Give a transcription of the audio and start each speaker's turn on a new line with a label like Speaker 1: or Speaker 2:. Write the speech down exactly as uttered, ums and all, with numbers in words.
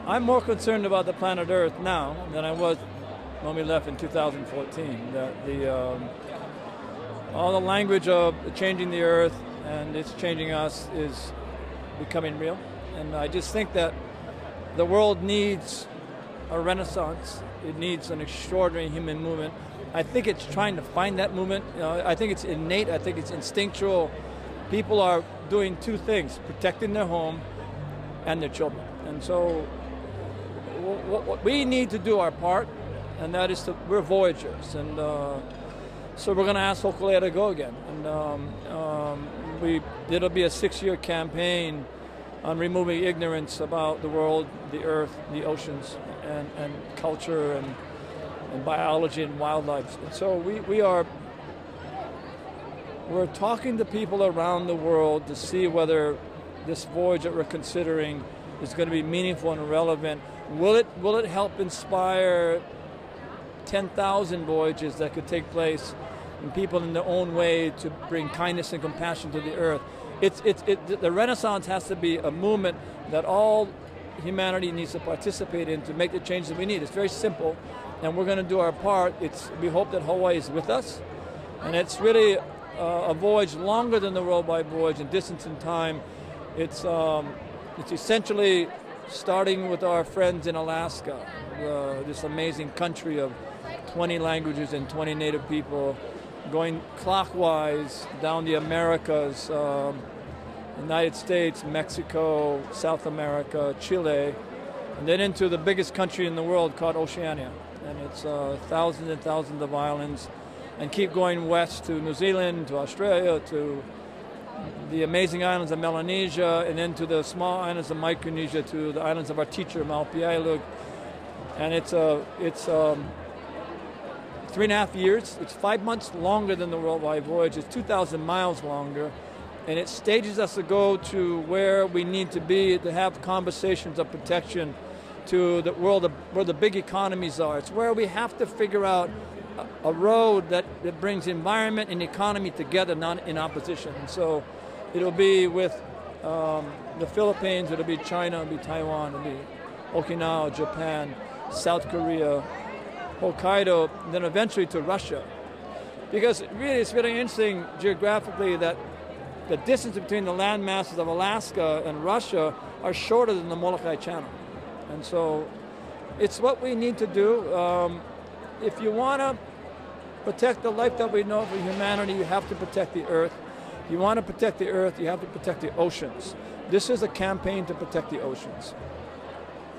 Speaker 1: I'm more concerned about the planet Earth now than I was when we left in two thousand fourteen. The, the, um, all the language of changing the Earth and it's changing us is becoming real. And I just think that the world needs a renaissance. It needs an extraordinary human movement. I think it's trying to find that movement. You know, I think it's innate. I think it's instinctual. People are doing two things, protecting their home and their children. And so what, what we need to do our part, and that is to, we're voyagers. And uh, so we're going to ask Hokulea to go again. And um, um, we, it'll be a six-year campaign on removing ignorance about the world, the earth, the oceans, and, and culture, and, and biology and wildlife. And so we, we are we're talking to people around the world to see whether this voyage that we're considering is going to be meaningful and relevant. Will it, will it help inspire ten thousand voyages that could take place and people in their own way to bring kindness and compassion to the earth? It's, it's, it, the Renaissance has to be a movement that all humanity needs to participate in to make the changes that we need. It's very simple, and we're going to do our part. It's, we hope that Hawaii is with us, and it's really uh, a voyage longer than the worldwide voyage in distance and time. It's, um, it's essentially starting with our friends in Alaska, uh, this amazing country of twenty languages and twenty native people, going clockwise down the Americas, um, United States, Mexico, South America, Chile, and then into the biggest country in the world called Oceania. And it's uh, thousands and thousands of islands, and keep going west to New Zealand, to Australia, to the amazing islands of Melanesia, and then to the small islands of Micronesia, to the islands of our teacher, Maupiailug. And it's, uh, it's um, three and a half years. It's five months longer than the worldwide voyage. It's two thousand miles longer. And it stages us to go to where we need to be to have conversations of protection to the world of, where the big economies are. It's where we have to figure out a, a road that, that brings environment and economy together, not in opposition. And so it'll be with um, the Philippines, it'll be China, it'll be Taiwan, it'll be Okinawa, Japan, South Korea, Hokkaido, and then eventually to Russia. Because really it's very interesting geographically that the distance between the land masses of Alaska and Russia are shorter than the Molokai Channel. And so it's what we need to do. Um, if you want to protect the life that we know for humanity, you have to protect the earth. If you want to protect the earth, you have to protect the oceans. This is a campaign to protect the oceans.